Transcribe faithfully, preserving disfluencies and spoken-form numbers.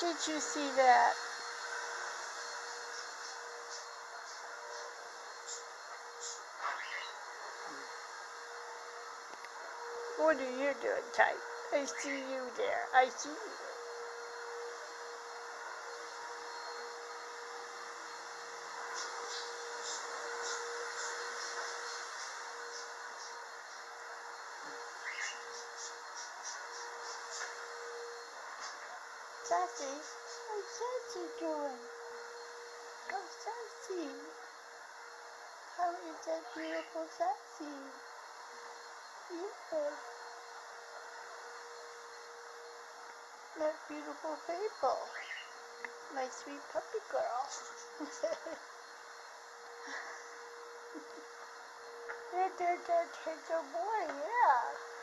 did you see that? What are you doing, Tyke? I see you there. I see you. Sassy, how's Sassy doing? How's Sassy? How is that beautiful Sassy? Yeah. That beautiful people. My sweet puppy girl. That, that, that, that's a boy, yeah.